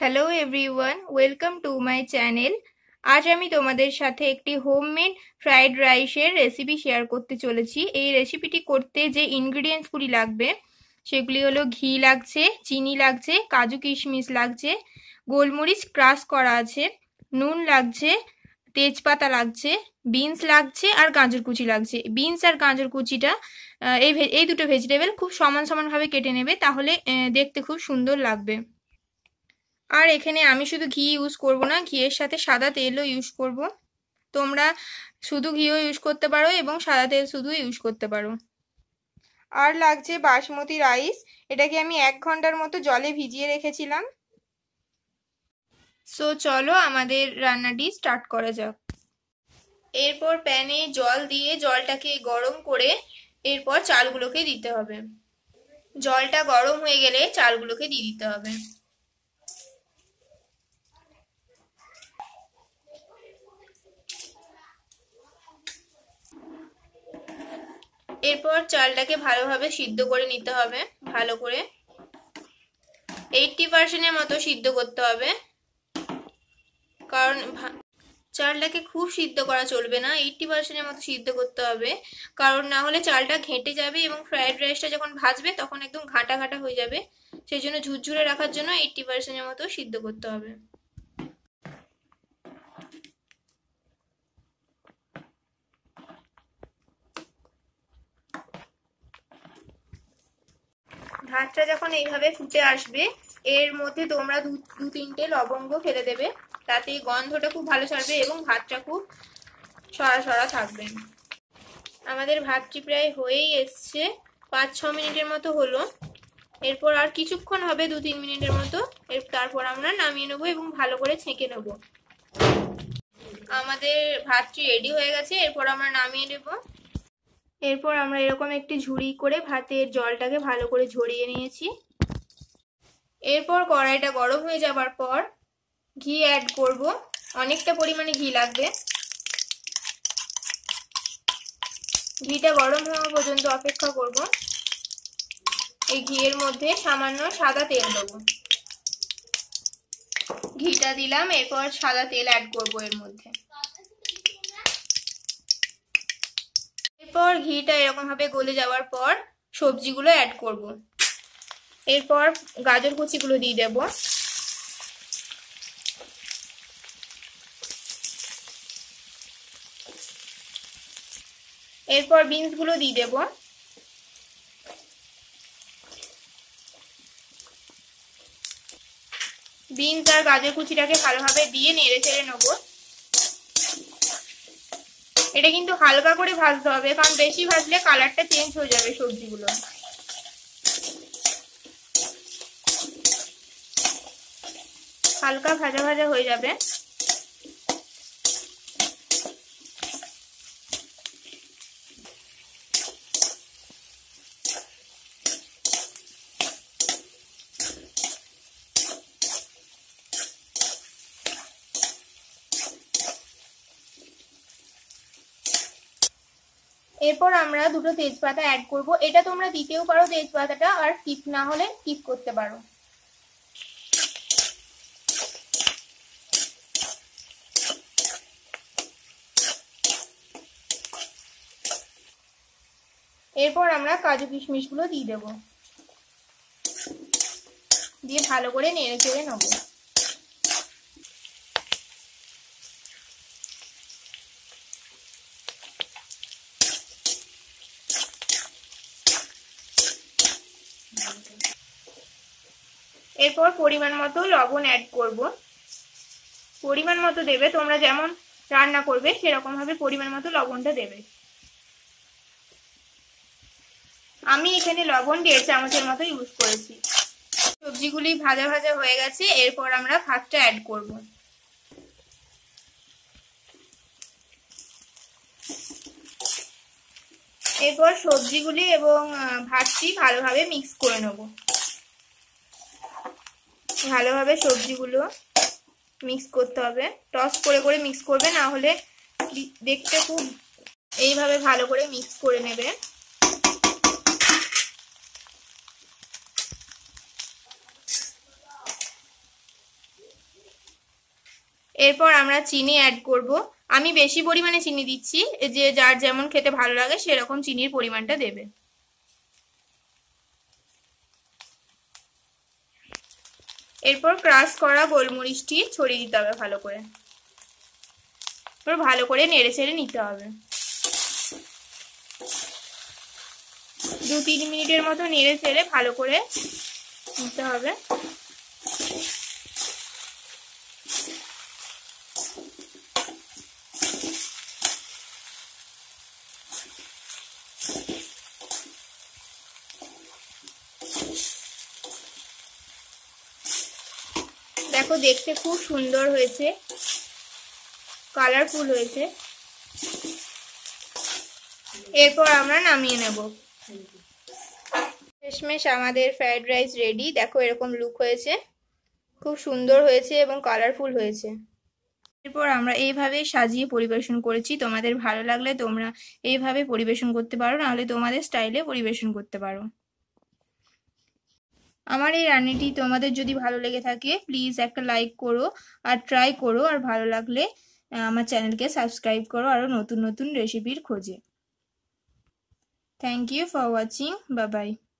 Hello everyone, welcome to my channel. আজ আমি তোমাদের সাথে একটি হোমমেড ফ্রাইড রাইসের রেসিপি শেয়ার করতে চলেছি। এই রেসিপিটি করতে যে ইনগ্রিডিয়েন্টসগুলি লাগবে সেগুলি হলো ঘি লাগছে, চিনি লাগছে, কাজু কিশমিশ লাগছে, গোলমরিচ ক্রাশ করা আছে, নুন লাগছে, তেজপাতা লাগছে, বিনস লাগছে আর গাজর কুচি লাগছে। বিনস আর গাজর কুচিটা এই দুটো ভেজিটেবল খুব সমান সমানভাবে কেটে নেবে, তাহলে দেখতে খুব সুন্দর লাগবে। আর এখানে আমি শুধু ঘি ইউজ করব না, ঘিয়ের সাথে সাদা তেলও ইউজ করব। তোমরা শুধু ঘিও ইউজ করতে পারো এবং সাদা তেল শুধু ইউজ করতে পারো। আর লাগছে বাসমতি রাইস, এটাকে আমি 1 ঘন্টার মতো জলে ভিজিয়ে রেখেছিলাম। সো চলো আমাদের রান্নাটি স্টার্ট করা যাক। এরপর প্যানে জল দিয়ে জলটাকে গরম করে এরপর চালগুলোকে দিতে হবে। জলটা গরম হয়ে গেলে চালগুলোকে দিয়ে দিতে হবে। এরপর চালটাকে ভালোভাবে সিদ্ধ করে নিতে হবে। ভালো করে 80%-এর মতো সিদ্ধ করতে হবে, কারণ চালটাকে খুব সিদ্ধ করা চলবে না। 80%-এর মতো সিদ্ধ করতে হবে, কারণ না হলে চালটা ঘেঁটে যাবে এবং ফ্রাইড রাইসটা যখন ভাজবে তখন একদম ঘাঁটা ঘাঁটা হয়ে যাবে। সেই জন্য ঝুরঝুরে রাখার জন্য 80%-এর মতো সিদ্ধ করতে হবে। ভাতটা যখন এইভাবে ফুটে আসবে, এর মধ্যে তোমরা দু তিনটে লবঙ্গ ফেলে দেবে, তাতে গন্ধটা খুব ভালো ছাড়বে এবং ভাতটা খুব সরা সরা থাকবে। আমাদের ভাতটি প্রায় হয়েই এসছে, 5-6 মিনিটের মতো হলো। এরপর আর কিছুক্ষণ হবে, 2-3 মিনিটের মতো। তারপর আমরা নামিয়ে নেবো এবং ভালো করে ছেঁকে নেব। আমাদের ভাতটি রেডি হয়ে গেছে, এরপর আমরা নামিয়ে নেব। এরপর আমরা এরকম একটি ঝুড়ি করে ভাতের জলটাকে ভালো করে ঝরিয়ে নিয়েছি। এরপর কড়াইটা গরম হয়ে যাবার পর ঘি অ্যাড করব। অনেকটা পরিমাণে ঘি লাগবে। ঘিটা গরম হওয়া পর্যন্ত অপেক্ষা করব। এই ঘিয়ের মধ্যে সামান্য সাদা তেল দেবো। ঘিটা দিলাম, এরপর সাদা তেল অ্যাড করব এর মধ্যে। এরপর ঘিটা এরকম ভাবে গলে যাওয়ার পর সবজিগুলো অ্যাড করব। এরপর গাজর কুচিগুলো দিয়ে দেব। এরপর বিনস গুলো দিয়ে দেব। বিনস আর গাজর কুচিটাকে ভালোভাবে দিয়ে নেড়ে চেড়ে নেব। এটা কিন্তু হালকা করে ভাজতে হবে, কারণ বেশি ভাজলে কালারটা চেঞ্জ হয়ে যাবে সবজিগুলো। হালকা ভাজা ভাজা হয়ে যাবে। এরপর আমরা দুটো তেজপাতা অ্যাড করব। এটা তোমরা দিতেও পারো তেজপাতাটা, আর স্কিপ না হলে স্কিপ করতে পারো। এরপর আমরা কাজু কিশমিশ গুলো দিয়ে দেব, দিয়ে ভালো করে নেড়ে চেড়ে নেব। এরপর পরিমাণ মতো লবণ অ্যাড করব। পরিমাণ মতো দেবে, তোমরা যেমন রান্না করবে সেরকম ভাবে পরিমাণ মতো লবণটা দেবে। আমি এখানে লবণ 1.5 চামচের মতো ইউজ করেছি। সবজিগুলি ভাজা ভাজা হয়ে গেছে, এরপর আমরা ভাতটা অ্যাড করব। এরপর সবজিগুলি এবং ভাতটি ভালোভাবে মিক্স করে নেব। ভালোভাবে সবজিগুলো মিক্স করতে হবে, টস করে করে মিক্স করবে, না হলে দেখতে খুব এইভাবে ভালো করে মিক্স করে নেবে। এরপর আমরা চিনি অ্যাড করব। আমি বেশি পরিমাণে চিনি দিচ্ছি, যে যার যেমন খেতে ভালো লাগে সেরকম চিনির পরিমাণটা দেবে। এরপর ক্রাশ করা গোলমরিচটি ছড়িয়ে দিতে হবে ভালো করে। এরপর ভালো করে নেড়ে চেড়ে নিতে হবে। 2-3 মিনিটের মতো নেড়ে চেড়ে ভালো করে নিতে হবে। দেখো দেখতে খুব সুন্দর হয়েছে, কালারফুল হয়েছে। এরপর আমরা নামিয়ে নেব। শেষমেশ আমাদের ফ্রাইড রাইস রেডি। দেখো এরকম লুক হয়েছে, খুব সুন্দর হয়েছে এবং কালারফুল হয়েছে। এরপর আমরা এইভাবে সাজিয়ে পরিবেশন করেছি। তোমাদের ভালো লাগলে তোমরা এইভাবে পরিবেশন করতে পারো, নাহলে তোমাদের স্টাইলে পরিবেশন করতে পারো। আমার এই রান্নাটি তোমাদের যদি ভালো লেগে থাকে প্লিজ একটা লাইক করো আর ট্রাই করো, আর ভালো লাগলে আমার চ্যানেলকে সাবস্ক্রাইব করো আরো নতুন নতুন রেসিপির খোঁজে। Thank you for watching. Bye by.